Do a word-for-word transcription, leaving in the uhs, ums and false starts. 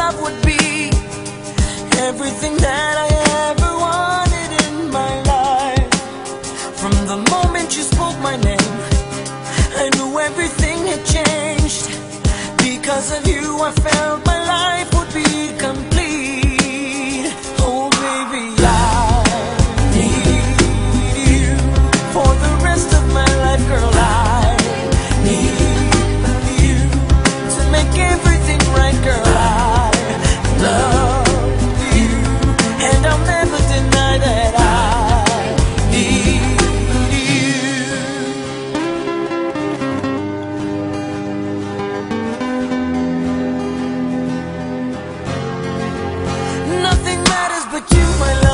love would be everything that I ever wanted in my life. From the moment you spoke my name, I knew everything had changed. Because of you I felt my life would be complete. Oh baby, I need you for the rest of my life, girl. I need you to make everything right, girl. I love you, and I'll never deny that I need you. Nothing matters but you, my love.